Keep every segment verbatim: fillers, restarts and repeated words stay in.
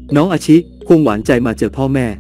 น้องอาชิควงหวานใจมาเจอพ่อแม่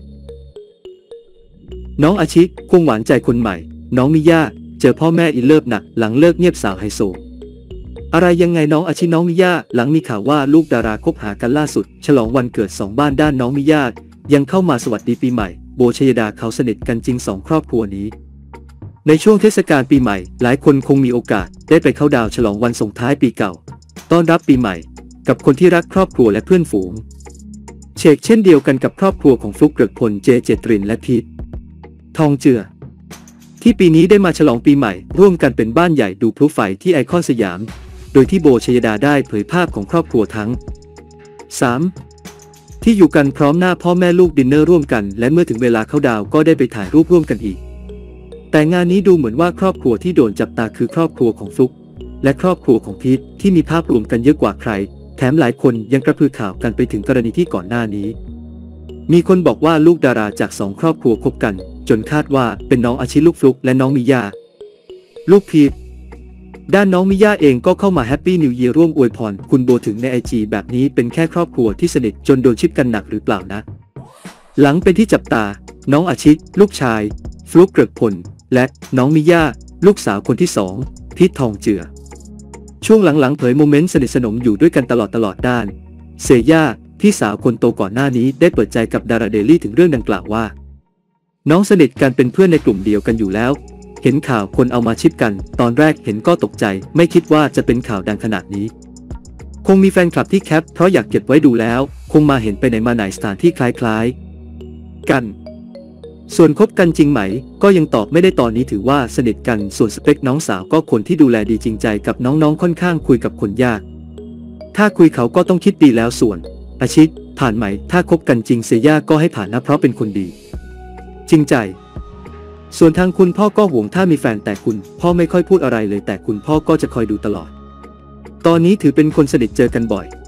น้องอาชิควงหวานใจคนใหม่น้องมิย่าเจอพ่อแม่อินเลิฟหนักหลังเลิกเงียบสาวไฮโซอะไรยังไงน้องอาชิน้องมิย่าหลังมีข่าวว่าลูกดาราคบหากันล่าสุดฉลองวันเกิดสองบ้านด้านน้องมิย่ายังเข้ามาสวัสดีปีใหม่โบชยดาเขาสนิทกันจริงสองครอบครัวนี้ในช่วงเทศกาลปีใหม่หลายคนคงมีโอกาสได้ไปเข้าดาวฉลองวันส่งท้ายปีเก่าต้อนรับปีใหม่กับคนที่รักครอบครัวและเพื่อนฝูงเชกเช่นเดียวกันกับครอบครัวของฟลุ๊ก เกริกพลเจเจตรินและพีททองเจือที่ปีนี้ได้มาฉลองปีใหม่ร่วมกันเป็นบ้านใหญ่ดูพลุไฟที่ไอคอนสยามโดยที่โบชยดาได้เผยภาพของครอบครัวทั้งสามที่อยู่กันพร้อมหน้าพ่อแม่ลูกดินเนอร์ร่วมกันและเมื่อถึงเวลาเข้าดาวก็ได้ไปถ่ายรูปร่วมกันอีกแต่งานนี้ดูเหมือนว่าครอบครัวที่โดนจับตาคือครอบครัวของฟลุ๊กและครอบครัวของพีทที่มีภาพรวมกันเยอะกว่าใครแถมหลายคนยังกระพือข่าวกันไปถึงกรณีที่ก่อนหน้านี้มีคนบอกว่าลูกดาราจากสองครอบครัวคบกันจนคาดว่าเป็นน้องอาชิลูกฟลุ๊กและน้องมิย่าลูกพีทด้านน้องมิย่าเองก็เข้ามาแฮปปี้นิวเยียร์ร่วมอวยพรคุณโบถึงในไอจีแบบนี้เป็นแค่ครอบครัวที่สนิทจนโดนชิปกันหนักหรือเปล่านะหลังเป็นที่จับตาน้องอาชิลูกชายฟลุ๊ก เกริกพลและน้องมิย่าลูกสาวคนที่สองพีททองเจือช่วงหลังๆเผยโมเมนต์สนิทสนมอยู่ด้วยกันตลอดตลอดด้านเซย่าพี่สาวคนโตก่อนหน้านี้ได้เปิดใจกับดาราเดลี่ถึงเรื่องดังกล่าวว่าน้องสนิทกันเป็นเพื่อนในกลุ่มเดียวกันอยู่แล้วเห็นข่าวคนเอามาชิปกันตอนแรกเห็นก็ตกใจไม่คิดว่าจะเป็นข่าวดังขนาดนี้คงมีแฟนคลับที่แคปเพราะอยากเก็บไว้ดูแล้วคงมาเห็นไปไหนมาไหนสถานที่คล้ายๆกันส่วนคบกันจริงไหมก็ยังตอบไม่ได้ตอนนี้ถือว่าสนิทกันส่วนสเปคน้องสาวก็คนที่ดูแลดีจริงใจกับน้องๆค่อนข้างคุยกับคนยากถ้าคุยเขาก็ต้องคิดดีแล้วส่วนอาชิผ่านไหมถ้าคบกันจริงเซย่าก็ให้ผ่านนะเพราะเป็นคนดีจริงใจส่วนทางคุณพ่อก็ห่วงถ้ามีแฟนแต่คุณพ่อไม่ค่อยพูดอะไรเลยแต่คุณพ่อก็จะคอยดูตลอดตอนนี้ถือเป็นคนสนิทเจอกันบ่อย